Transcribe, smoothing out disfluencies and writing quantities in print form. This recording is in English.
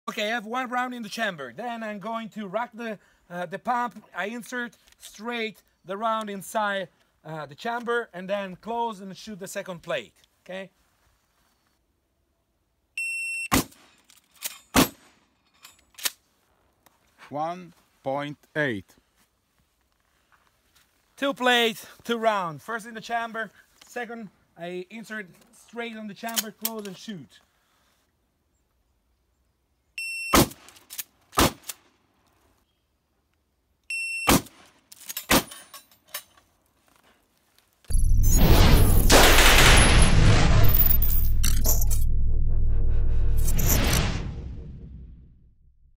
Okay, I have 1 round in the chamber. Then I'm going to rack the pump. I insert straight the round inside the chamber and then close and shoot the second plate. Okay. .8. 2 plates, 2 rounds. First in the chamber, second I insert straight on the chamber, close and shoot.